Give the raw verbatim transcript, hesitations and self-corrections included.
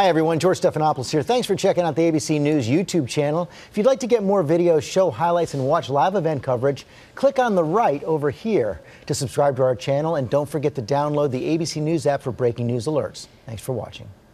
Hi, everyone. George Stephanopoulos here. Thanks for checking out the A B C News YouTube channel. If you'd like to get more videos, show highlights, and watch live event coverage, click on the right over here to subscribe to our channel. And don't forget to download the A B C News app for breaking news alerts. Thanks for watching.